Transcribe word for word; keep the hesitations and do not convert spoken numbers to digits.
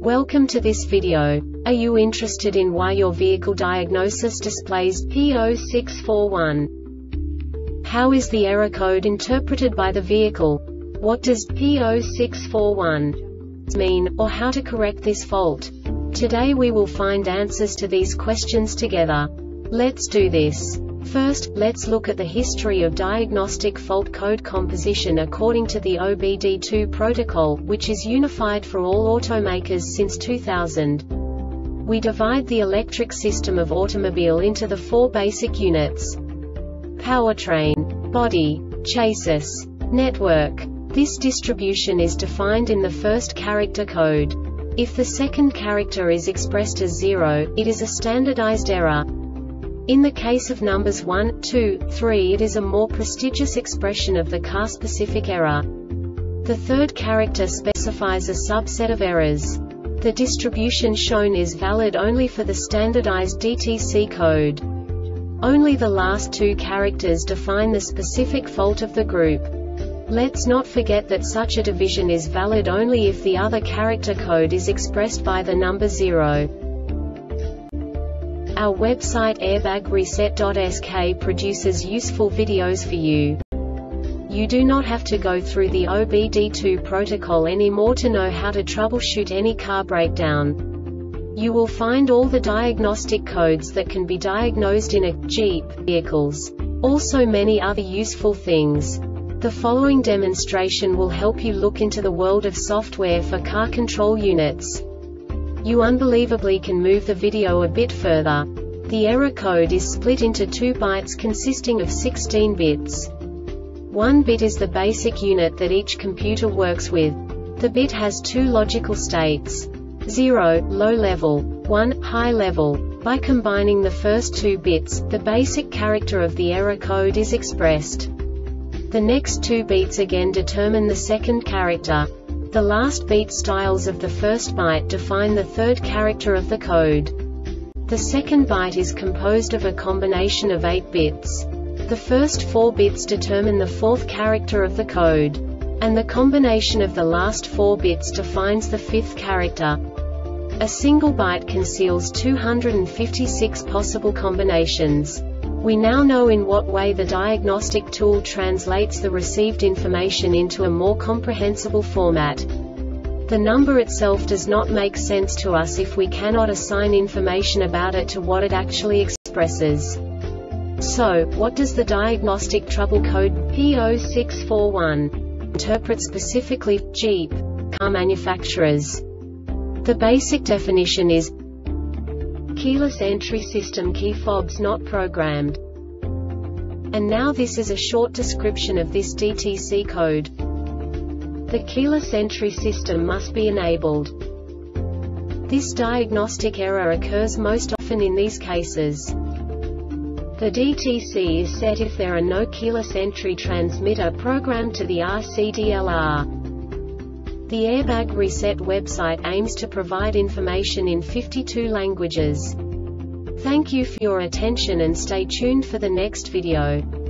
Welcome to this video. Are you interested in why your vehicle diagnosis displays P zero six four one? How is the error code interpreted by the vehicle? What does P zero six four one mean, or how to correct this fault? Today we will find answers to these questions together. Let's do this. First, let's look at the history of diagnostic fault code composition according to the O B D two protocol, which is unified for all automakers since two thousand. We divide the electric system of automobile into the four basic units: powertrain, body, chassis, network. This distribution is defined in the first character code. If the second character is expressed as zero, it is a standardized error. In the case of numbers one, two, three, it is a more prestigious expression of the car-specific error. The third character specifies a subset of errors. The distribution shown is valid only for the standardized D T C code. Only the last two characters define the specific fault of the group. Let's not forget that such a division is valid only if the other character code is expressed by the number zero. Our website airbag reset dot S K produces useful videos for you. You do not have to go through the O B D two protocol anymore to know how to troubleshoot any car breakdown. You will find all the diagnostic codes that can be diagnosed in a Jeep vehicles. Also many other useful things. The following demonstration will help you look into the world of software for car control units. You unbelievably can move the video a bit further. The error code is split into two bytes consisting of sixteen bits. One bit is the basic unit that each computer works with. The bit has two logical states: zero, low level, one, high level. By combining the first two bits, the basic character of the error code is expressed. The next two bits again determine the second character. The last beat styles of the first byte define the third character of the code. The second byte is composed of a combination of eight bits. The first four bits determine the fourth character of the code. And the combination of the last four bits defines the fifth character. A single byte conceals two hundred fifty-six possible combinations. We now know in what way the diagnostic tool translates the received information into a more comprehensible format. The number itself does not make sense to us if we cannot assign information about it to what it actually expresses. So, what does the diagnostic trouble code P zero six four one interpret specifically for Jeep car manufacturers? The basic definition is keyless entry system, key fobs not programmed. And now this is a short description of this D T C code. The keyless entry system must be enabled. This diagnostic error occurs most often in these cases. The D T C is set if there are no keyless entry transmitter programmed to the R C D L R. The Airbag Reset website aims to provide information in fifty-two languages. Thank you for your attention and stay tuned for the next video.